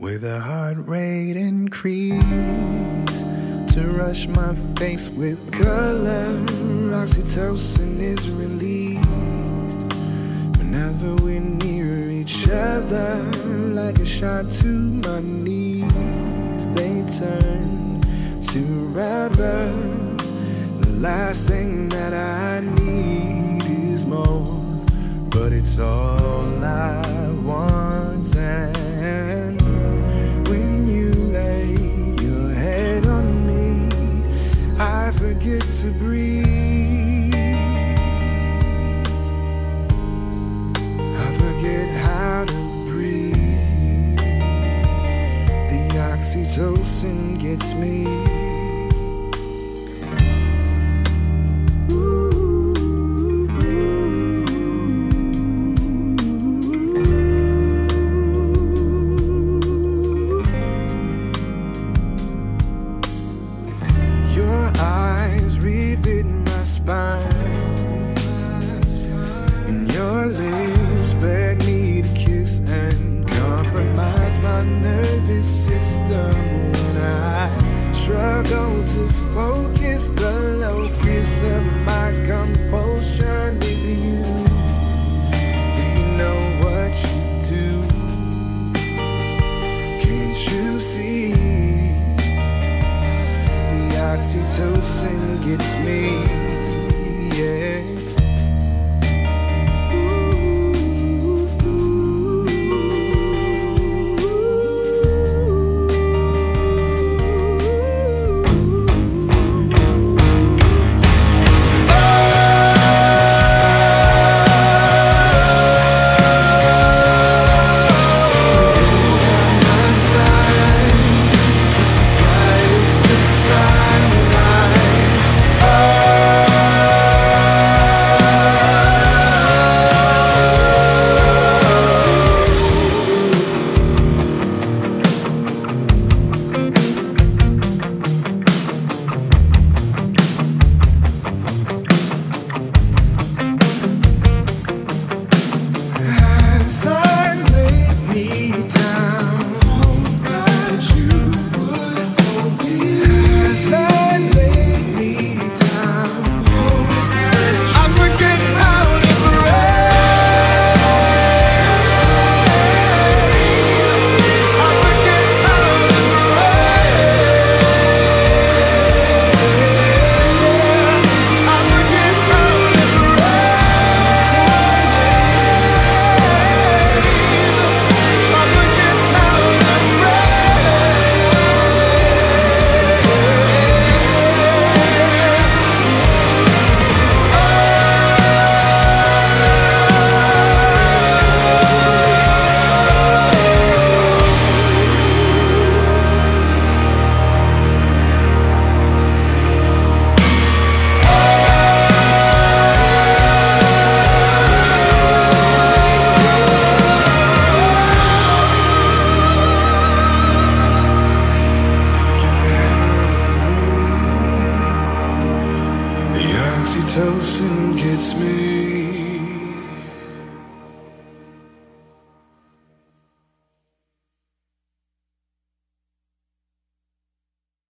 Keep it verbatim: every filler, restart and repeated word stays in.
with a heart rate increase, to rush my face with color. Oxytocin is released whenever we're near each other, like a shot to my knees. They turn to rubber. The last thing that I need is more, but it's all I want. And when you lay your head on me, I forget to breathe. I forget how to breathe. The oxytocin gets me. And your lips beg me to kiss and compromise my nervous system. When I struggle to focus, the locus of my compulsion is you. Do you know what you do? Can't you see? The oxytocin gets me. Yeah. Oxytocin gets me.